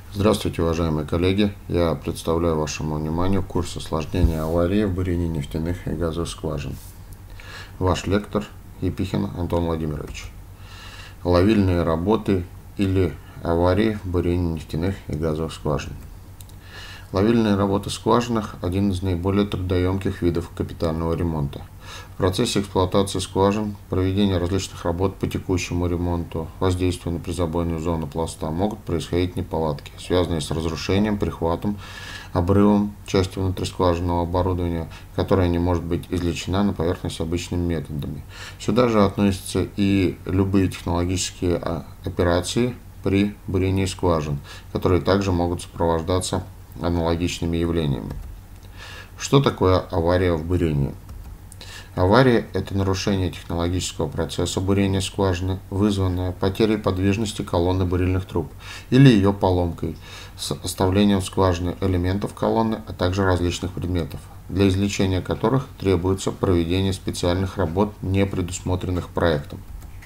Здравствуйте, уважаемые коллеги! Я представляю вашему вниманию курс осложнения аварии в бурении нефтяных и газовых скважин. Ваш лектор Епихин Антон Владимирович. Ловильные работы или аварии в бурении нефтяных и газовых скважин. Ловильные работы в скважинах – один из наиболее трудоемких видов капитального ремонта. В процессе эксплуатации скважин, проведения различных работ по текущему ремонту, воздействия на призабойную зону пласта могут происходить неполадки, связанные с разрушением, прихватом, обрывом части внутрискважинного оборудования, которое не может быть извлечено на поверхность обычными методами. Сюда же относятся и любые технологические операции при бурении скважин, которые также могут сопровождаться аналогичными явлениями. Что такое авария в бурении? Авария – это нарушение технологического процесса бурения скважины, вызванное потерей подвижности колонны бурильных труб или ее поломкой, с оставлением в скважине элементов колонны, а также различных предметов, для извлечения которых требуется проведение специальных работ, не предусмотренных проектом.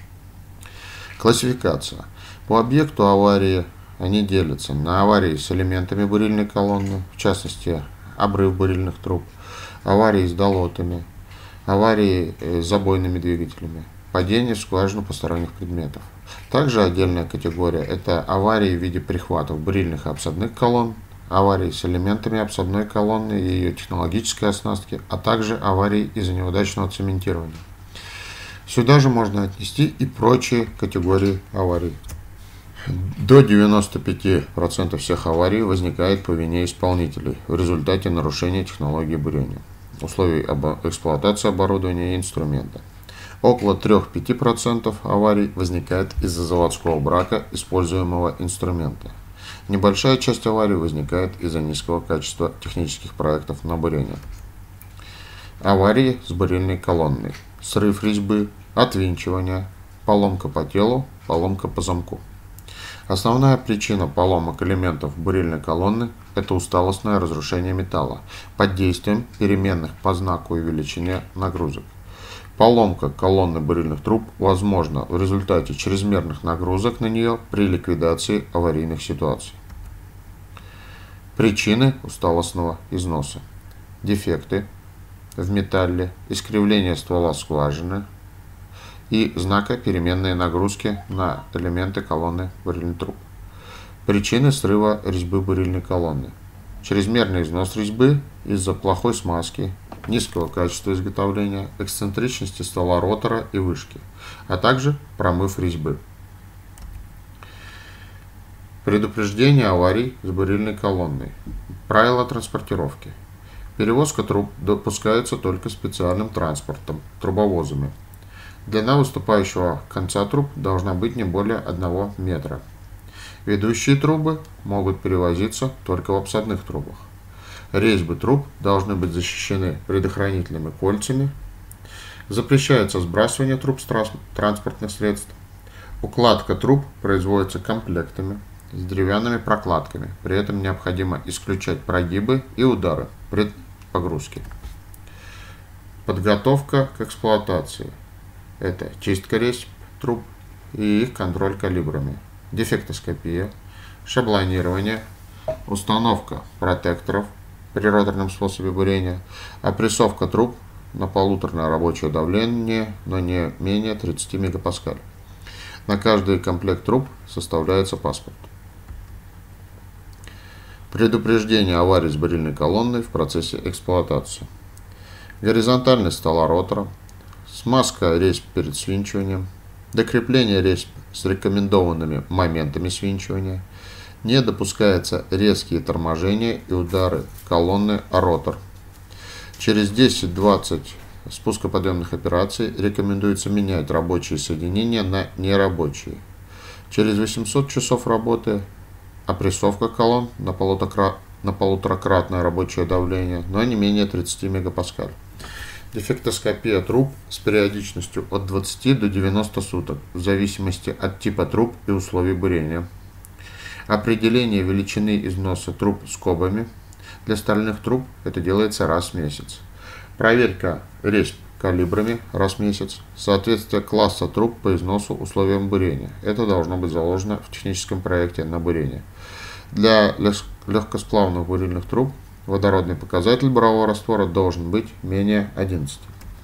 Классификация. По объекту аварии они делятся на аварии с элементами бурильной колонны, в частности, обрыв бурильных труб, аварии с долотами, аварии с забойными двигателями, падение в скважину посторонних предметов. Также отдельная категория – это аварии в виде прихватов бурильных и обсадных колонн, аварии с элементами обсадной колонны и ее технологической оснастки, а также аварии из-за неудачного цементирования. Сюда же можно отнести и прочие категории аварий. До 95% всех аварий возникает по вине исполнителей в результате нарушения технологии бурения, условий эксплуатации оборудования и инструмента. Около 3-5% аварий возникает из-за заводского брака используемого инструмента. Небольшая часть аварий возникает из-за низкого качества технических проектов на бурение. Аварии с бурильной колонной: срыв резьбы, отвинчивание, поломка по телу, поломка по замку. Основная причина поломок элементов бурильной колонны – это усталостное разрушение металла под действием переменных по знаку и величине нагрузок. Поломка колонны бурильных труб возможна в результате чрезмерных нагрузок на нее при ликвидации аварийных ситуаций. Причины усталостного износа: дефекты в металле, искривление ствола скважины и знака переменные нагрузки на элементы колонны бурильных труб. Причины срыва резьбы бурильной колонны: чрезмерный износ резьбы из-за плохой смазки, низкого качества изготовления, эксцентричности ствола ротора и вышки, а также промыв резьбы. Предупреждение аварий с бурильной колонной. Правила транспортировки. Перевозка труб допускается только специальным транспортом, трубовозами. Длина выступающего конца труб должна быть не более 1 метра. Ведущие трубы могут перевозиться только в обсадных трубах. Резьбы труб должны быть защищены предохранительными кольцами. Запрещается сбрасывание труб с транспортных средств. Укладка труб производится комплектами с деревянными прокладками. При этом необходимо исключать прогибы и удары при погрузке. Подготовка к эксплуатации. Это чистка резьб труб и их контроль калибрами, дефектоскопия, шаблонирование, установка протекторов при роторном способе бурения, опрессовка труб на полуторное рабочее давление, но не менее 30 мегапаскаль. На каждый комплект труб составляется паспорт. Предупреждение аварий с бурильной колонной в процессе эксплуатации. Горизонтальность ствола ротора, смазка резьб перед свинчиванием, докрепление резьб с рекомендованными моментами свинчивания, не допускается резкие торможения и удары колонны о ротор. Через 10-20 спускоподъемных операций рекомендуется менять рабочие соединения на нерабочие. Через 800 часов работы опрессовка колонн на полуторакратное рабочее давление, но не менее 30 мегапаскаль. Дефектоскопия труб с периодичностью от 20 до 90 суток, в зависимости от типа труб и условий бурения. Определение величины износа труб скобами. Для стальных труб это делается раз в месяц. Проверка резьб калибрами раз в месяц. Соответствие класса труб по износу условиям бурения. Это должно быть заложено в техническом проекте на бурение. Для легкосплавных бурильных труб водородный показатель бурового раствора должен быть менее 11.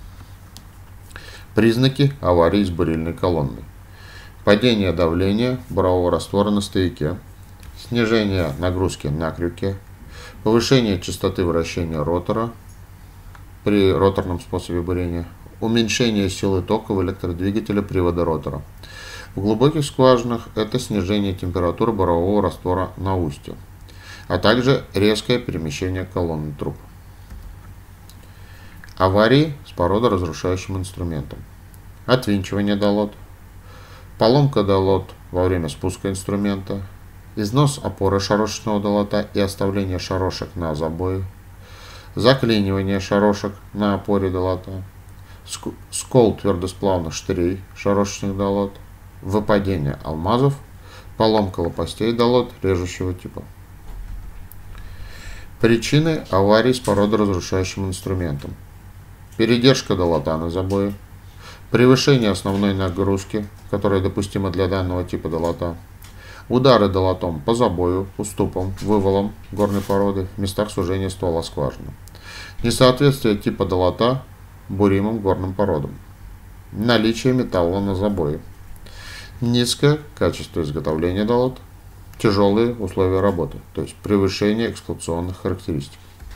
Признаки аварии с бурильной колонной. Падение давления бурового раствора на стояке, снижение нагрузки на крюке, повышение частоты вращения ротора при роторном способе бурения, уменьшение силы тока в электродвигателе привода ротора. В глубоких скважинах это снижение температуры бурового раствора на устье, а также резкое перемещение колонны труб. Аварии с породоразрушающим инструментом. Отвинчивание долот, поломка долот во время спуска инструмента, износ опоры шарошечного долота и оставление шарошек на забое, заклинивание шарошек на опоре долота, скол твердосплавных штырей шарошечных долот, выпадение алмазов, поломка лопастей долот режущего типа. Причины аварий с породоразрушающим инструментом. Передержка долота на забое, превышение основной нагрузки, которая допустима для данного типа долота, удары долотом по забою, уступам, вывалам горной породы в местах сужения ствола скважины, несоответствие типа долота буримым горным породам, наличие металла на забое, низкое качество изготовления долот, тяжелые условия работы, то есть превышение эксплуатационных характеристик.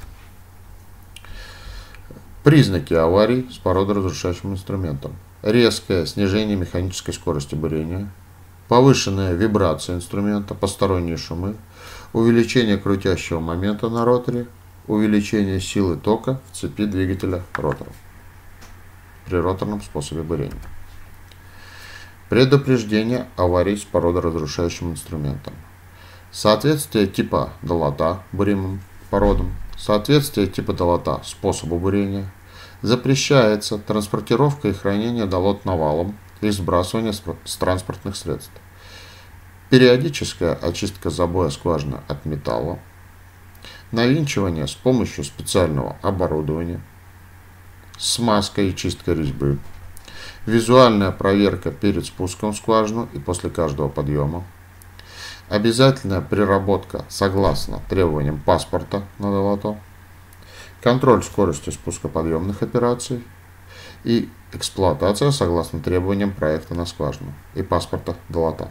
Признаки аварий с породоразрушающим инструментом. Резкое снижение механической скорости бурения, повышенная вибрация инструмента, посторонние шумы, увеличение крутящего момента на роторе, увеличение силы тока в цепи двигателя ротора при роторном способе бурения. Предупреждение аварий с породоразрушающим инструментом. Соответствие типа долота буримым породам, соответствие типа долота способу бурения. Запрещается транспортировка и хранение долот навалом и сбрасывание с транспортных средств. Периодическая очистка забоя скважины от металла. Навинчивание с помощью специального оборудования. Смазка и чистка резьбы. Визуальная проверка перед спуском в скважину и после каждого подъема. Обязательная приработка согласно требованиям паспорта на долото. Контроль скорости спускоподъемных операций и эксплуатация согласно требованиям проекта на скважину и паспорта долота.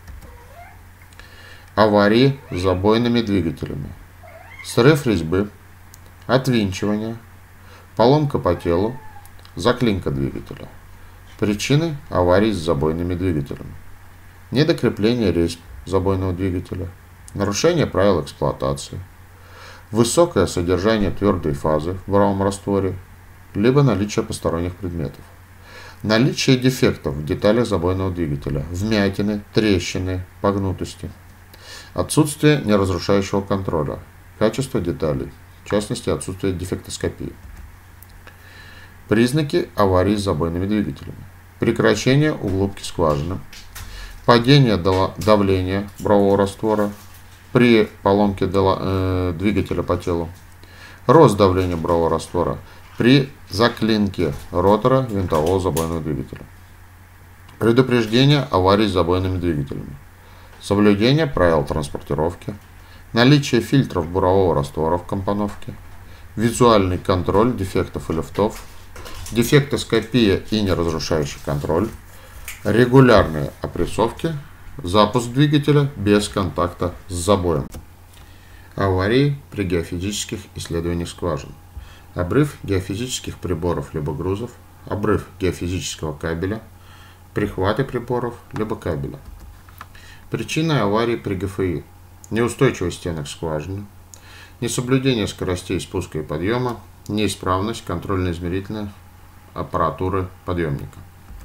Аварии с забойными двигателями. Срыв резьбы, отвинчивание, поломка по телу, заклинка двигателя. Причины аварий с забойными двигателями. Недокрепление резьб забойного двигателя, нарушение правил эксплуатации, высокое содержание твердой фазы в буровом растворе, либо наличие посторонних предметов. Наличие дефектов в деталях забойного двигателя, вмятины, трещины, погнутости. Отсутствие неразрушающего контроля, качество деталей, в частности отсутствие дефектоскопии. Признаки аварии с забойными двигателями. Прекращение углубки скважины, падение давления бурового раствора при поломке двигателя по телу, рост давления бурового раствора при заклинке ротора винтового забойного двигателя. Предупреждение аварий с забойными двигателями. Соблюдение правил транспортировки, наличие фильтров бурового раствора в компоновке, визуальный контроль дефектов и люфтов, дефектоскопия и неразрушающий контроль, регулярные опрессовки, запуск двигателя без контакта с забоем. Аварии при геофизических исследованиях скважин. Обрыв геофизических приборов либо грузов, обрыв геофизического кабеля, прихваты приборов либо кабеля. Причины аварии при ГФИ. Неустойчивость стенок скважины, несоблюдение скоростей спуска и подъема, неисправность контрольно-измерительной аппаратуры подъемника.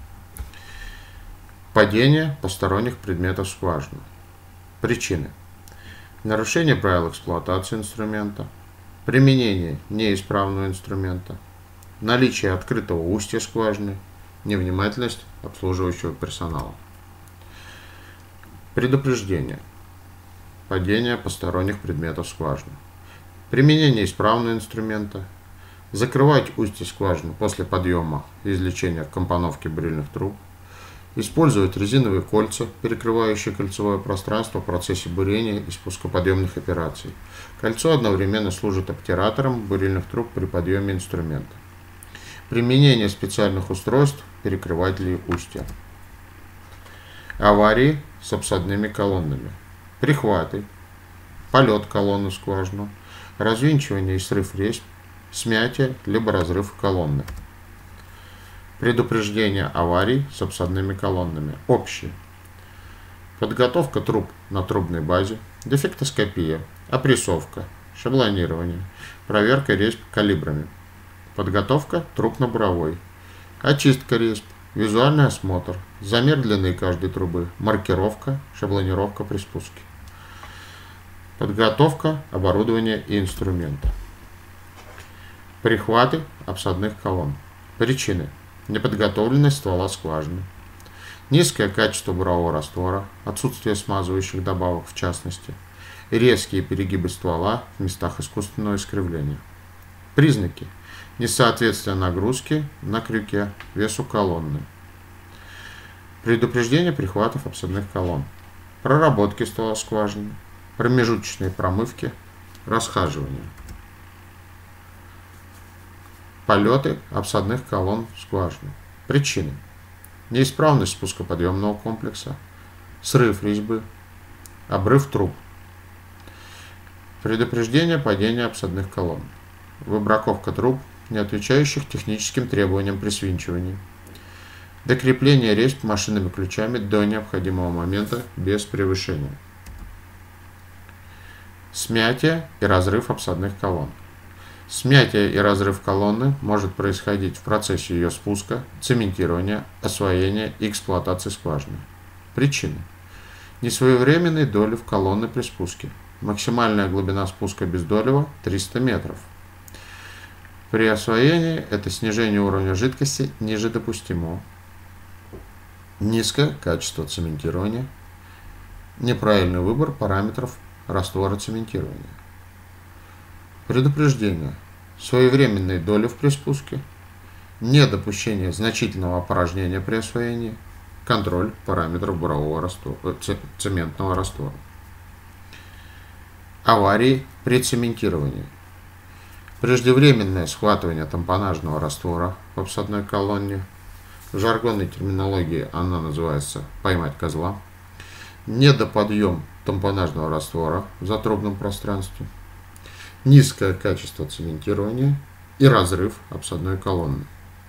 Падение посторонних предметов скважины. Причины. Нарушение правил эксплуатации инструмента, применение неисправного инструмента, наличие открытого устья скважины, невнимательность обслуживающего персонала. Предупреждение. Падение посторонних предметов скважины. Применение исправного инструмента. Закрывать устье скважины после подъема и извлечения компоновки бурильных труб. Использовать резиновые кольца, перекрывающие кольцевое пространство в процессе бурения и спускоподъемных операций. Кольцо одновременно служит обтиратором бурильных труб при подъеме инструмента. Применение специальных устройств, перекрывателей устья. Аварии с обсадными колоннами. Прихваты, полет колонны в скважину, развинчивание и срыв резьб, смятие либо разрыв колонны. Предупреждение аварий с обсадными колоннами. Общие. Подготовка труб на трубной базе, дефектоскопия, опрессовка, шаблонирование, проверка резьб калибрами, подготовка труб на буровой, очистка резьб, визуальный осмотр, замер длины каждой трубы, маркировка, шаблонировка при спуске. Подготовка оборудования и инструмента. Прихваты обсадных колонн. Причины. Неподготовленность ствола скважины, низкое качество бурового раствора, отсутствие смазывающих добавок в частности, резкие перегибы ствола в местах искусственного искривления. Признаки. Несоответствие нагрузки на крюке весу колонны. Предупреждение прихватов обсадных колонн. Проработки ствола скважины, промежуточные промывки, расхаживания. Полеты обсадных колонн в скважину. Причины. Неисправность спускоподъемного комплекса, срыв резьбы, обрыв труб. Предупреждение падения обсадных колонн. Выбраковка труб, не отвечающих техническим требованиям при свинчивании. Докрепление резьб машинными ключами до необходимого момента без превышения. Смятие и разрыв обсадных колонн. Смятие и разрыв колонны может происходить в процессе ее спуска, цементирования, освоения и эксплуатации скважины. Причины. Несвоевременный долив колонны при спуске. Максимальная глубина спуска бездолева 300 метров. При освоении это снижение уровня жидкости ниже допустимого. Низкое качество цементирования. Неправильный выбор параметров раствора цементирования. Предупреждение. Своевременный долив при спуске. Недопущение значительного опорожнения при освоении. Контроль параметров бурового раствора, цементного раствора. Аварии при цементировании. Преждевременное схватывание тампонажного раствора в обсадной колонне. В жаргонной терминологии она называется «поймать козла». Недоподъем тампонажного раствора в затрубном пространстве. Низкое качество цементирования и разрыв обсадной колонны.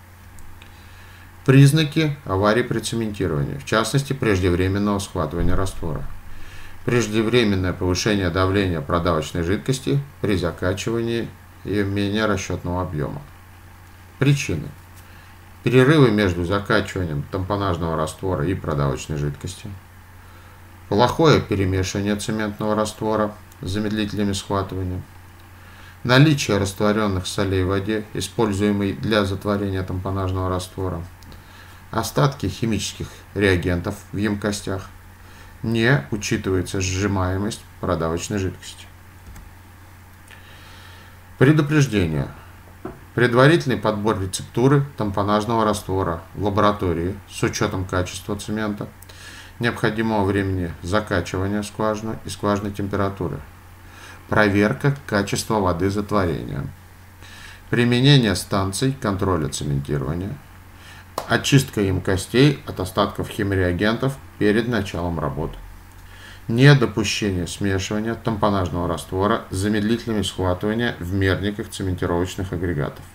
Признаки аварии при цементировании, в частности преждевременного схватывания раствора. Преждевременное повышение давления продавочной жидкости при закачивании и менее расчетного объема. Причины. Перерывы между закачиванием тампонажного раствора и продавочной жидкости. Плохое перемешивание цементного раствора с замедлителями схватывания. Наличие растворенных солей в воде, используемой для затворения тампонажного раствора. Остатки химических реагентов в емкостях. Не учитывается сжимаемость продавочной жидкости. Предупреждение. Предварительный подбор рецептуры тампонажного раствора в лаборатории с учетом качества цемента, необходимого времени закачивания скважины и скважинной температуры. Проверка качества воды затворения. Применение станций контроля цементирования. Очистка емкостей от остатков химреагентов перед началом работ. Недопущение смешивания тампонажного раствора с замедлителями схватывания в мерниках цементировочных агрегатов.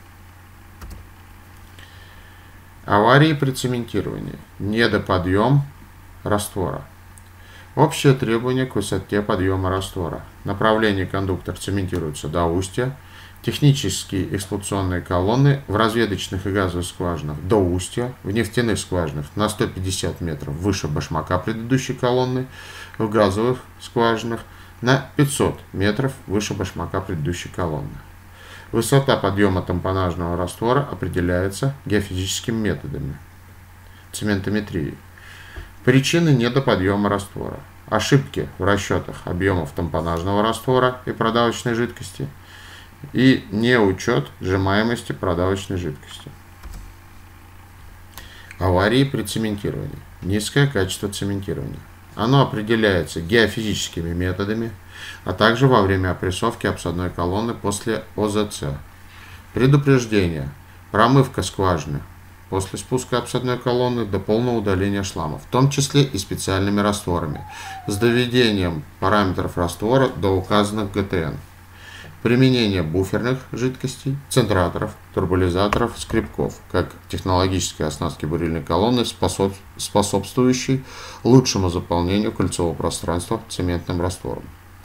Аварии при цементировании. Недоподъем раствора. Общее требование к высоте подъема раствора. Направление кондуктор цементируется до устья. Технические эксплуатационные колонны в разведочных и газовых скважинах до устья, в нефтяных скважинах на 150 метров выше башмака предыдущей колонны, в газовых скважинах на 500 метров выше башмака предыдущей колонны. Высота подъема тампонажного раствора определяется геофизическими методами цементометрии. Причины недоподъема раствора. Ошибки в расчетах объемов тампонажного раствора и продавочной жидкости и неучет сжимаемости продавочной жидкости. Аварии при цементировании. Низкое качество цементирования. Оно определяется геофизическими методами, а также во время опрессовки обсадной колонны после ОЗЦ. Предупреждение. Промывка скважины после спуска обсадной колонны до полного удаления шлама, в том числе и специальными растворами, с доведением параметров раствора до указанных ГТН. Применение буферных жидкостей, центраторов, турбулизаторов, скребков, как технологической оснастки бурильной колонны, способствующей лучшему заполнению кольцевого пространства цементным раствором.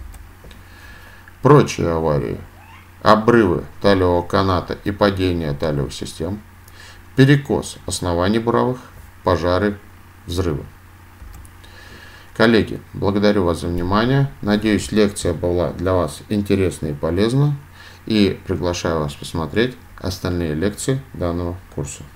Прочие аварии. Обрывы талиевого каната и падение талиевых систем, перекос оснований буровых, пожары, взрывы. Коллеги, благодарю вас за внимание. Надеюсь, лекция была для вас интересна и полезна. И приглашаю вас посмотреть остальные лекции данного курса.